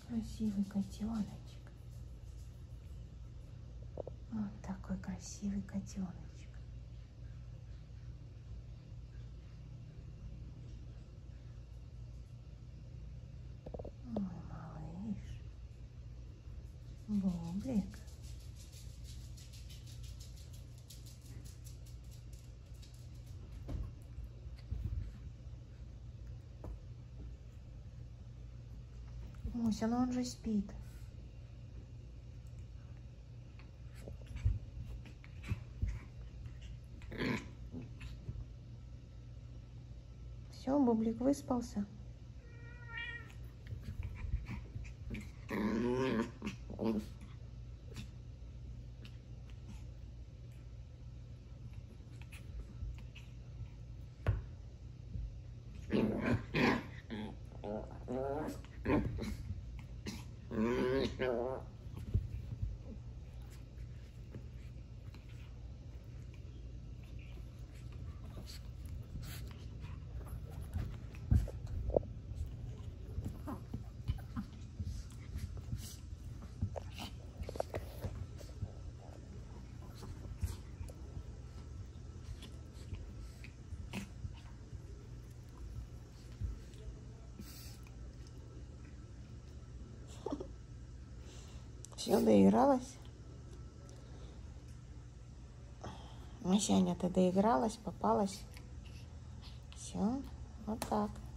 Красивый котеночек. Вот такой красивый котеночек. Мой малыш. Бублик. Муся, ну он же спит. Все, Бублик выспался. Все, доигралась? Масяня, ты доигралась, попалась? Все, вот так.